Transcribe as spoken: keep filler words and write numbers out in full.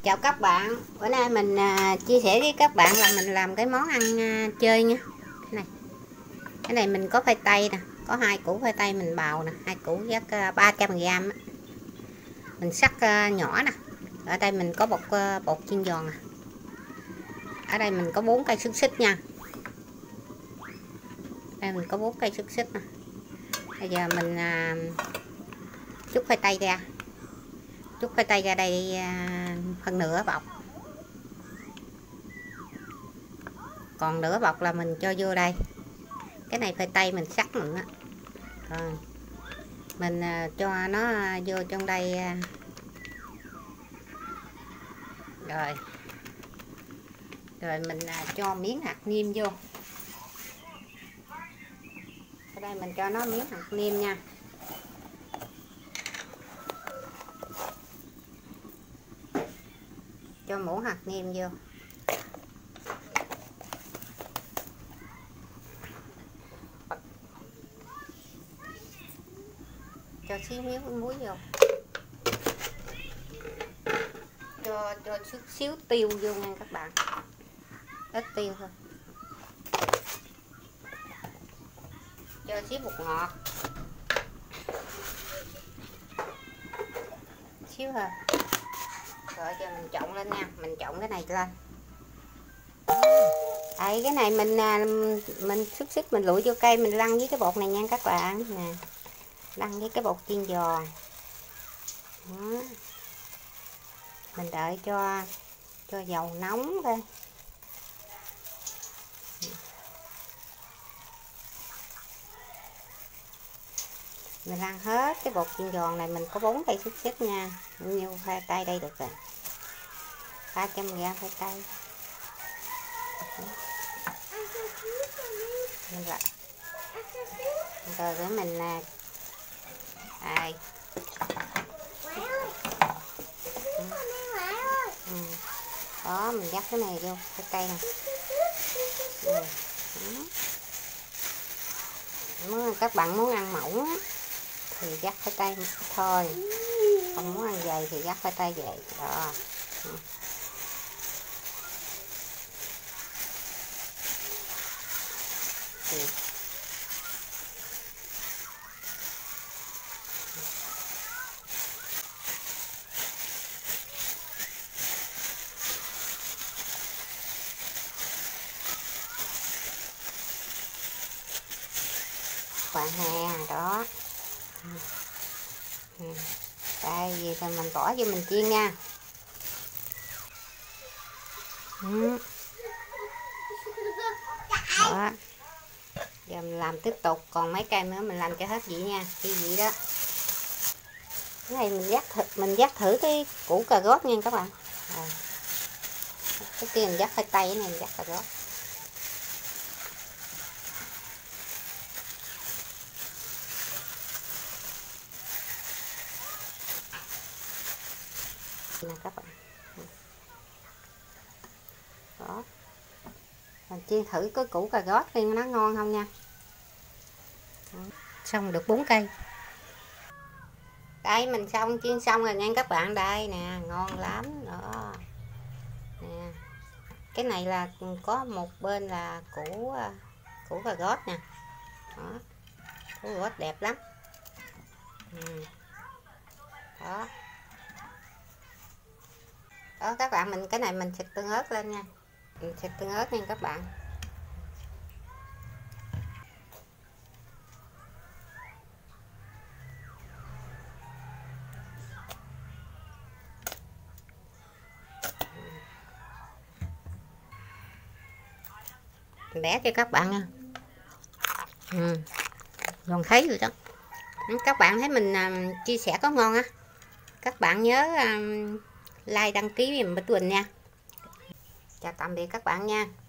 Chào các bạn, bữa nay mình à, chia sẻ với các bạn là mình làm cái món ăn à, chơi nha. Cái này, cái này mình có khoai tây nè, có hai củ khoai tây mình bào nè, hai củ chắc à, ba trăm gram. Mình sắc à, nhỏ nè. Ở đây mình có bột à, bột chiên giòn nè. Ở đây mình có bốn cây xúc xích nha. Đây mình có bốn cây xúc xích nè. Bây giờ mình à, chút khoai tây ra. Chút khoai tây ra đây à, phần nửa bọc. Còn nửa bọc là mình cho vô đây. Cái này khoai tây mình sắc mình á. Còn mình à, cho nó vô trong đây. À. Rồi. Rồi mình à, cho miếng hạt nêm vô. Ở đây mình cho nó miếng hạt nêm nha. Cho muỗng hạt nêm vô. Cho xíu miếng muối vô. Cho cho chút xíu tiêu vô nha các bạn. Ít tiêu thôi. Cho xíu bột ngọt. Xíu thôi. Rồi giờ mình trộn lên nha, mình trộn cái này lên. Đấy, cái này mình mình xúc xích mình lụi vô cây mình lăn với cái bột này nha các bạn nè. Lăn với cái bột chiên giòn. Đó. Mình đợi cho cho dầu nóng thôi. Mình lăn hết cái bột chiên giòn này, mình có bốn cây xúc xích nha. Nhiêu khoai tây đây được rồi. ba trăm gram khoai tây. Rồi. Rồi để mình nè. Đây. Ừ. Đó, mình dắt cái này vô khoai tây này. Ừ. Muốn các bạn muốn ăn mỏng á, thì dắt khoai tây thôi, không muốn ăn dày thì dắt khoai tây vậy đó. Ừ. Ừ. Bạn hè đó. Ừ. Đây gì thì mình bỏ vô mình chiên nha. Ừ. Đó. Giờ mình làm tiếp tục, còn mấy cây nữa mình làm cho hết vị nha, cái vị đó. Cái này mình dắt thử, mình dắt thử cái củ cà rốt nha các bạn. À. Cái kia mình dắt khoai tây, cái này mình dắt cà rốt. Nè các bạn. Đó. Mình chiên thử cái củ cà rốt xem nó ngon không nha. Đó. Xong được bốn cây. Đây mình xong chiên xong rồi nha các bạn, đây nè, ngon lắm đó. Nè. Cái này là có một bên là củ củ cà rốt nè. Đó. Củ cà rốt đẹp lắm. Ừ. Đó. Đó các bạn, mình cái này mình xịt tương ớt lên nha. Mình xịt tương ớt nha các bạn. Mình bẻ cho các bạn nha. Ừ. Còn thấy rồi đó. Các bạn thấy mình uh, chia sẻ có ngon á, các bạn nhớ uh, like đăng ký giùm Bích Quỳnh nha. Chào tạm biệt các bạn nha.